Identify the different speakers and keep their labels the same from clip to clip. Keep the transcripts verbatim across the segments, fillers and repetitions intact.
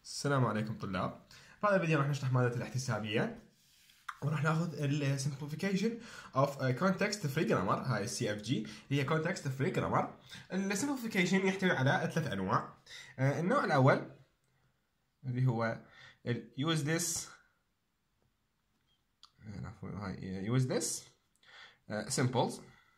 Speaker 1: السلام عليكم طلاب. في هذا الفيديو راح نشرح مادة الاحتسابية وراح ناخذ ال simplification of context free grammar. هاي السي اف جي هي context free grammar. ال simplification يحتوي على ثلاث انواع. النوع الاول اللي هو ال use this هاي use this simples.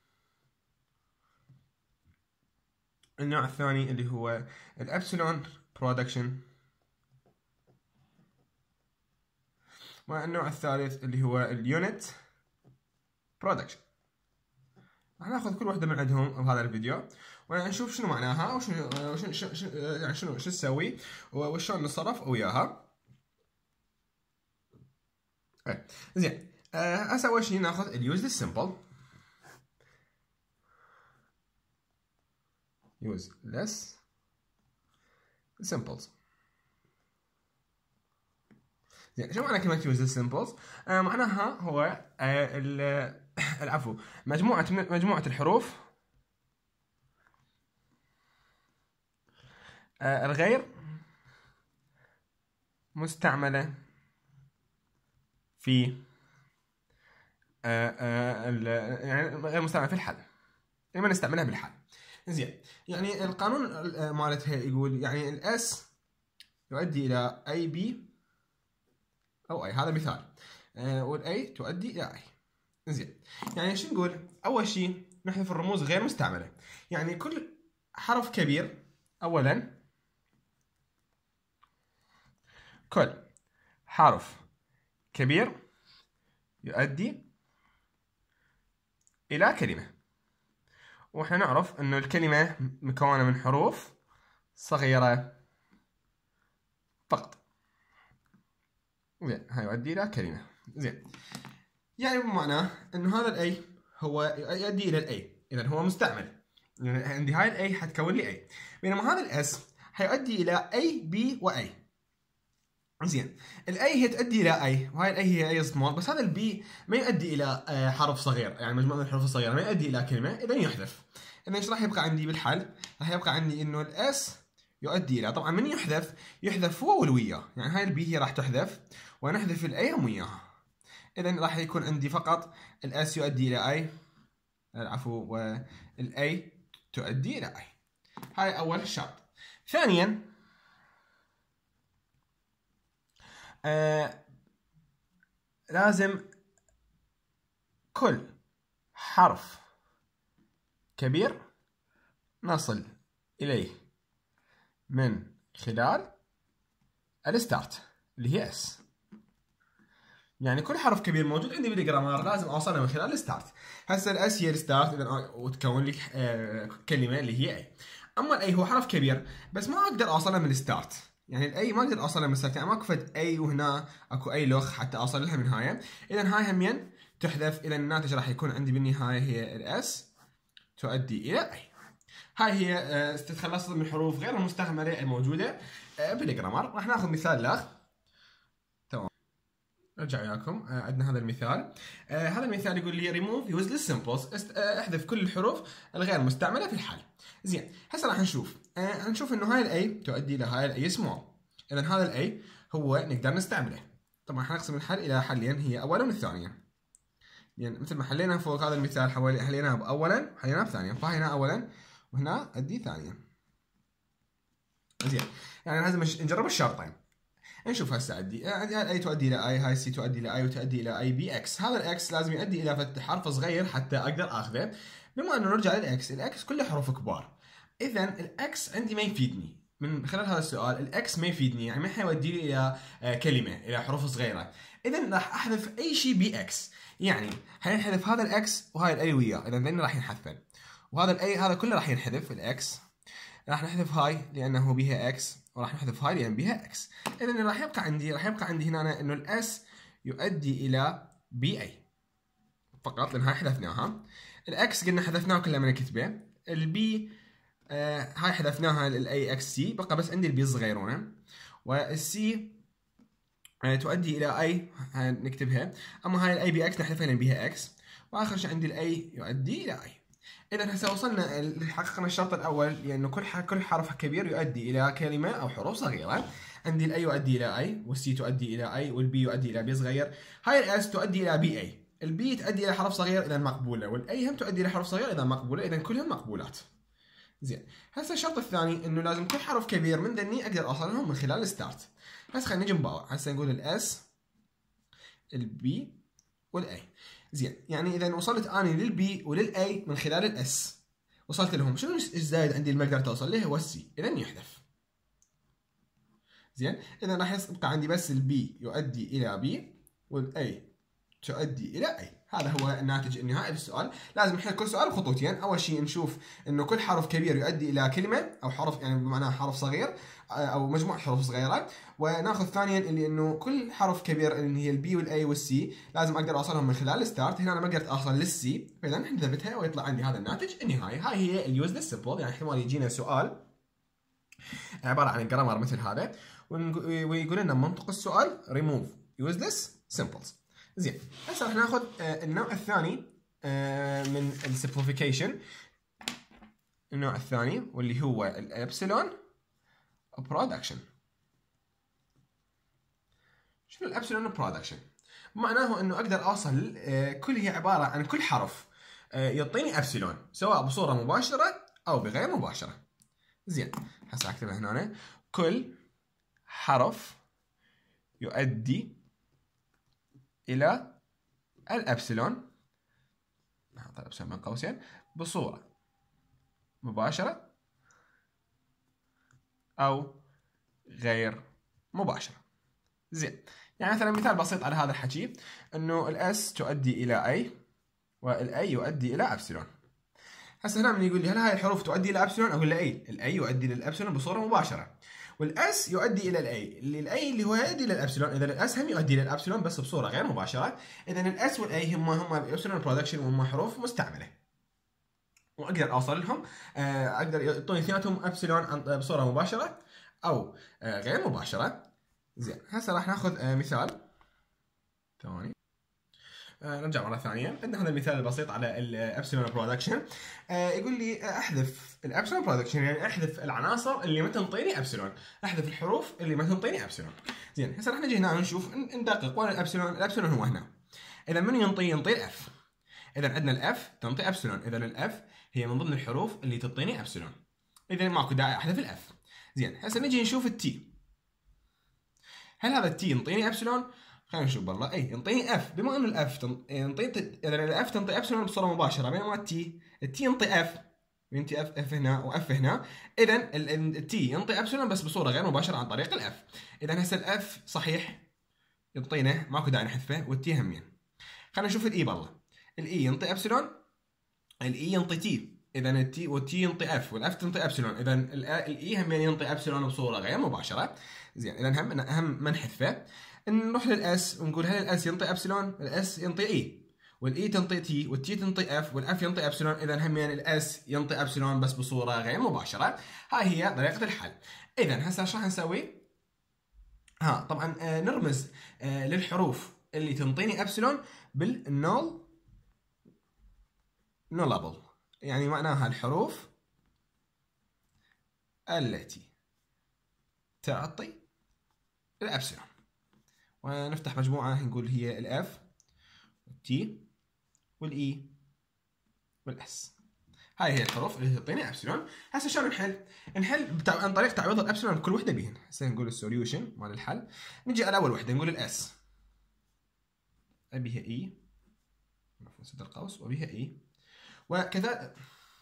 Speaker 1: النوع الثاني اللي هو ال epsilon production. والنوع الثالث اللي هو اليونت برودكشن. راح ناخذ كل واحدة من عندهم بهذا الفيديو ونشوف شنو معناها وشنو شنو شنو يعني شنو شو تسوي وشلون نتصرف وياها. ايه زين. هسه اول شيء ناخذ اليوز ذس سمبل. use less simples. زين، شو معنى كلمة use less simples؟ آه معناها هو آه العفو مجموعة مجموعة الحروف آه الغير مستعملة في آه آه يعني غير مستعملة في الحل، لما نستعملها بالحل. زين، يعني القانون مالتها يقول يعني الاس يؤدي الى اي بي او اي، هذا مثال، آه والاي تؤدي الى اي. زين، يعني شو نقول؟ اول شيء نحذف الرموز غير مستعمله، يعني كل حرف كبير اولا كل حرف كبير يؤدي الى كلمه، واحنا نعرف انه الكلمه مكونه من حروف صغيره فقط. زين، هاي يؤدي الى كلمه. زين، يعني بمعنى انه هذا الاي هو يؤدي الى الاي، اذا هو مستعمل، يعني عندي هاي الاي حتكون لي اي، بينما هذا الاس حيؤدي الى اي بي واي. زين، الاي هي تؤدي الى اي، وهاي الاي هي اي سمول، بس هذا البي ما يؤدي الى حرف صغير، يعني مجموعه من الحروف الصغيره ما يؤدي الى كلمه، اذا يحذف. اذا ايش راح يبقى عندي بالحل؟ راح يبقى عندي انه الاس يؤدي الى، طبعا من يحذف؟ يحذف هو والوياه، يعني هاي البي هي راح تحذف ونحذف الاي هم وياها. اذا راح يكون عندي فقط الاس يؤدي الى اي، العفو، والاي تؤدي الى اي. هاي اول شرط. ثانيا آه لازم كل حرف كبير نصل اليه من خلال الستارت اللي هي اس، يعني كل حرف كبير موجود عندي بالجرامر لازم اوصله من خلال الستارت. هسه الاس هي الستارت، اذا وتكون لي آه كلمه اللي هي اي. اما الاي هو حرف كبير بس ما اقدر اوصله من الستارت، يعني الاي ما اقدر اوصلها من الستارت، يعني ماكو فد اي وهنا اكو اي لوخ حتى اوصل لها من هاي. اذا هاي همين تحذف، اذا الناتج راح يكون عندي بالنهايه هي الاس تؤدي الى اي. هاي هي آه تتخلص من الحروف غير المستعمله الموجوده آه بالجرامر. راح ناخذ مثال لاخ. ارجع وياكم. آه عندنا هذا المثال. آه هذا المثال يقول لي remove useless symbols، آه احذف كل الحروف الغير مستعمله في الحل. زين، هسه راح نشوف آه نشوف انه هاي الاي تؤدي الى هاي الاي سمول، اذا هذا الاي هو نقدر نستعمله. طبعا حنقسم الحل الى حلين، هي اولا والثانيا، يعني مثل ما حلينا فوق هذا المثال حليناه باولا حليناه بثانيا، فهنا اولا وهنا ادي ثانيا. زين، يعني لازم نجرب الشرطين. نشوف هسه عندي عندي الاي تؤدي الى اي، هاي السي تؤدي الى اي وتؤدي الى اي بي اكس. هذا الاكس لازم يؤدي الى فتح حرف صغير حتى اقدر اخذه. بما انه نرجع للاكس، الاكس كله حروف كبار، اذا الاكس عندي ما يفيدني. من خلال هذا السؤال الاكس ما يفيدني، يعني ما حيودي لي الى كلمه، الى حروف صغيره. اذا راح احذف اي شيء بي اكس، يعني حينحذف هذا الاكس وهاي الاي وياه، اذا ذني راح ينحذفن، وهذا الاي هذا كله راح ينحذف. الاكس راح نحذف هاي لانه بيها اكس، وراح نحذف هاي لان بيها اكس. اذا راح يبقى عندي راح يبقى عندي هنا انه الاس يؤدي الى بي اي فقط، لان هاي حذفناها. الاكس قلنا حذفناه كله من الكتبه. البي آه هاي حذفناها الاي اكس سي، بقى بس عندي البي الصغيرونه. والسي آه تؤدي الى اي، نكتبها. اما هاي الاي بي اكس نحذفها لان بيها اكس. واخر شيء عندي الاي يؤدي الى اي. اذا هسه وصلنا حققنا الشرط الاول، لانه يعني كل كل حرف كبير يؤدي الى كلمه او حروف صغيره. عندي الاي يؤدي الى اي، والسي تؤدي الى اي، والبي يؤدي الى بي صغير. هاي الاس تؤدي الى بي اي، البي تؤدي الى حرف صغير اذا مقبوله، والاي هم تؤدي الى حرف صغير اذا مقبوله، اذا كلهم مقبولات. زين، هسه الشرط الثاني انه لازم كل حرف كبير من ذني اقدر اوصلهم من خلال الستارت. هسه خلينا نجي نباوع، هسه نقول الاس، البي، والاي. زين، يعني اذا وصلت اني للبي وللاي من خلال الاس، وصلت لهم، شنو الزايد عندي اللي ما قدرت اوصل له؟ هو السي، اذا يحذف. زين، اذا راح يبقى عندي بس البي يؤدي الى بي، والاي تؤدي الى اي. هذا هو الناتج النهائي للسؤال. لازم نحل كل سؤال بخطوتين. اول شيء نشوف انه كل حرف كبير يؤدي الى كلمه او حرف، يعني بمعنى حرف صغير او مجموعه حروف صغيره. وناخذ ثانيا اللي انه كل حرف كبير اللي هي البي والاي والسي لازم اقدر اوصلهم من خلال الستارت. هنا انا ما قدرت اوصل للسي، فاذا نثبتها ويطلع عندي هذا الناتج النهائي. هاي هي اليوزلس سمبل. يعني احتمال يجينا سؤال عباره عن الجرامر مثل هذا ويقول لنا منطق السؤال ريموف يوزلس سمبلز. زين، هسه راح ناخذ النوع الثاني من السمبليفيكيشن، النوع الثاني واللي هو الابسلون برودكشن. شنو الابسلون برودكشن؟ معناه انه اقدر اوصل، كل هي عباره عن كل حرف يعطيني ابسلون سواء بصوره مباشره او بغير مباشره. زين، هسه اكتبها هنا، كل حرف يؤدي الى الابسلون، نحط الابسلون بين قوسين، بصوره مباشره او غير مباشره. زين، يعني مثلا مثال بسيط على هذا الحكي، انه الاس تؤدي الى اي، والاي يؤدي الى ابسلون. هسه هنا من يقول لي هل هاي الحروف تؤدي الى ابسلون؟ اقول له اي، الاي يؤدي للابسلون بصوره مباشره، والاس يؤدي الى الاي، اللي الاي اللي هو يؤدي للابسلون، اذا الاس هم يؤدي للابسلون بس بصوره غير مباشره. اذا الاس والاي هم هم ابسلون برودكشن، وهم حروف مستعمله، واقدر اوصل لهم، اقدر يعطوني اثنيناتهم ابسلون بصوره مباشره او غير مباشره. زين، هسه راح ناخذ مثال ثاني. آه نرجع مرة ثانية، عندنا هذا المثال البسيط على الابسلون برودكشن. آه يقول لي احذف الابسلون برودكشن، يعني احذف العناصر اللي ما تنطيني ابسلون، احذف الحروف اللي ما تنطيني ابسلون. زين، هسه راح نجي هنا نشوف ندقق وين الابسلون. الابسلون هو هنا. اذا من ينطي؟ ينطي الاف. اذا عندنا الاف تنطي ابسلون، اذا الاف هي من ضمن الحروف اللي تعطيني ابسلون، اذا ماكو داعي احذف الاف. زين، هسه نجي نشوف التي. هل هذا التي ينطيني ابسلون؟ خلينا نشوف بالله. اي ينطيني اف، بما انه الاف تنطي، اذا الاف تنطي ابسلون بصوره مباشره، بينما التي التي ينطي اف، ينطي اف اف هنا واف هنا، اذا التي ينطي ابسلون بس بصوره غير مباشره عن طريق الاف. اذا هسه الاف صحيح ينطينا، ماكو داعي نحذفه، والتي همين. خلينا نشوف الاي بالله. الاي ينطي ابسلون، الاي ينطي تي، اذا التي والتي ينطي اف، والاف تنطي ابسلون، اذا الاي همين ينطي ابسلون بصوره غير مباشره. زين، اذا هم هم ما نحذفه. نروح للاس ونقول هل الاس ينطي ابسلون؟ الاس ينطي اي، والاي تنطي تي، والتي تنطي اف، والاف ينطي ابسلون، اذا همين الاس ينطي ابسلون بس بصوره غير مباشره. هاي هي طريقه الحل. اذا هسه ايش راح نسوي؟ ها طبعا آه نرمز آه للحروف اللي تنطيني ابسلون بالنول نولابل، يعني معناها الحروف التي تعطي الابسلون. ونفتح مجموعة نقول هي الاف والتي والاي والاس. هاي هي الحروف اللي تعطيني ابسلون. هسه شلون نحل؟ نحل عن طريق تعويض الابسلون بكل وحدة بيهن. هسه نقول السوليوشن مال الحل. نجي على اول وحدة نقول الاس ابيها اي، نسد القوس، وبيها اي، وكذا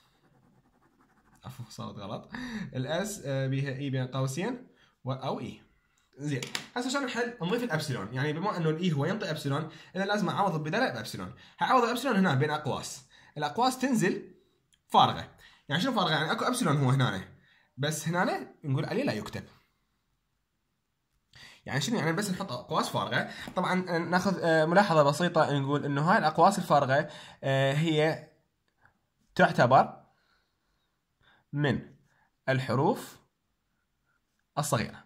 Speaker 1: عفوا صارت غلط، الاس بيها اي بين قوسين او اي. زين، هسه عشان نحل نضيف الابسلون، يعني بما انه الاي هو ينطي ابسلون، اذا لازم اعوض البدايه بابسلون. هعوض الابسلون هنا بين اقواس، الاقواس تنزل فارغه. يعني شنو فارغه؟ يعني اكو ابسلون هو هنا، بس هنا نقول عليه لا يكتب. يعني شنو يعني؟ بس نحط اقواس فارغه. طبعا ناخذ ملاحظه بسيطه، نقول انه هاي الاقواس الفارغه هي تعتبر من الحروف الصغيره.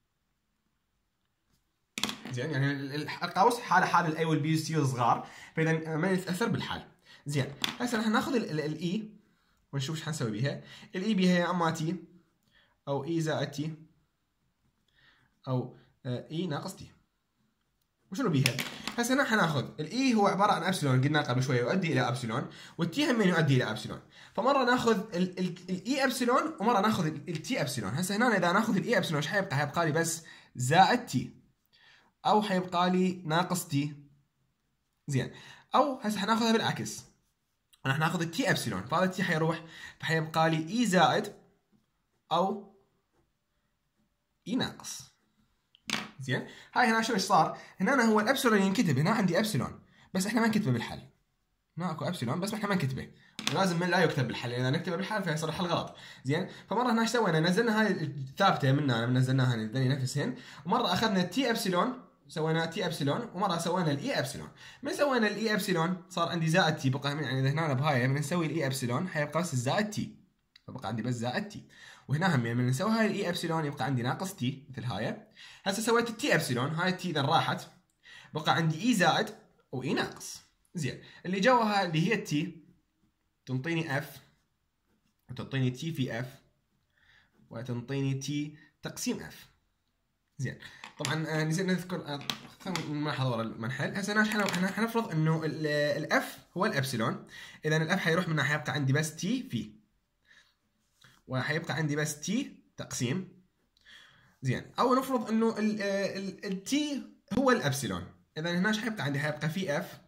Speaker 1: زين، يعني القوس حاله حال الاي والبي والسي الصغار، فاذا ما يتاثر بالحال. زين، هسه راح ناخذ الاي ونشوف ايش حنسوي بيها. الاي بيها يا اما تي او اي زائد تي او اي ناقص تي. وشنو بيها؟ هسه هنا حناخذ الاي هو عباره عن ابسلون، قلنا قبل شويه يؤدي الى ابسلون، والتي هم يؤدي الى ابسلون، فمره ناخذ الاي ابسلون ومره ناخذ التي ابسلون. هسه هنا اذا ناخذ الاي ابسلون ايش حيبقى؟ حيبقى لي بس زائد تي، او حيبقى لي ناقص تي. زين، او هسه حناخذها بالعكس، راح ناخذ التي ابسلون، فهذا التي حيروح، فحيبقى لي اي زائد او اي ناقص. زين، هاي هنا شو ايش صار؟ هنا أنا هو الابسلون ينكتب، هنا عندي ابسلون بس احنا ما نكتبه بالحل. هنا اكو ابسلون بس احنا ما نكتبه، ولازم من لا يكتب بالحل، اذا نكتبه بالحل فيصير الحل غلط. زين، فمره هنا ايش سوينا؟ نزلنا هاي الثابته منها، نزلناها هذني نفسهن، ومره اخذنا التي ابسلون سوينا تي ابسلون، ومره سوينا الاي ابسلون. من سوينا الاي ابسلون صار عندي زائد تي، بقى يعني اذا هنا بهاي من نسوي الاي ابسلون حيبقى بس الزائد تي، فبقى عندي بس زائد تي. وهنا هم من نسوي هاي الاي ابسلون يبقى عندي ناقص تي مثل هاي. هسه سويت التي ابسلون، هاي التي اذا راحت بقى عندي اي زائد واي ناقص. زين، اللي جواها اللي هي التي تنطيني اف، وتعطيني تي في اف، وتنطيني تي تقسيم اف. زين، طبعا نسينا نذكر، نلاحظ ورا المنحل. هسه احنا حنفرض انه الاف هو الابسلون، اذا الاف حيروح منها حيبقى عندي بس تي في، وحيبقى عندي بس تي تقسيم. زين، او نفرض انه التي هو الابسلون، اذا هنا ايش حيبقى عندي؟ حيبقى في اف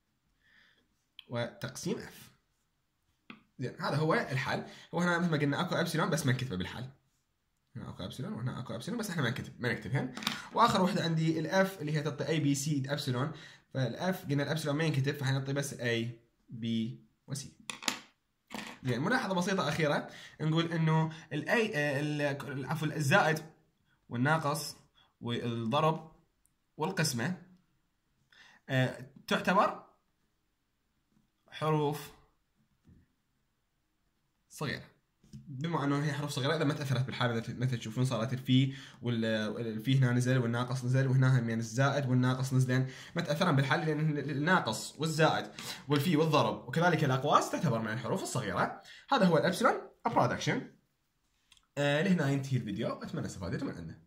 Speaker 1: وتقسيم اف. زين، هذا هو الحل. وهنا مثل ما قلنا اكو ابسلون بس ما نكتبه بالحل، هنا اكو ابسلون وهنا اكو ابسلون بس احنا ما نكتب ما نكتبهن. واخر وحده عندي الاف اللي هي تعطي اي بي سي ابسلون، فالاف قلنا الابسلون ما ينكتب فحنعطي بس اي بي وسي. زين، ملاحظه بسيطه اخيره، نقول انه الاي عفوا الزائد والناقص والضرب والقسمه أه تعتبر حروف صغيره، بما انه هي حروف صغيره اذا ما تاثرت بالحاله، مثل تشوفون صارت الفي والفي هنا نزل والناقص نزل، وهنا هم يعني الزائد والناقص نزلين، ما تاثرن بالحل لان الناقص والزائد والفي والضرب وكذلك الاقواس تعتبر من الحروف الصغيره. هذا هو الابسلون برودكشن. آه لهنا ينتهي الفيديو، اتمنى استفادتم من عنده.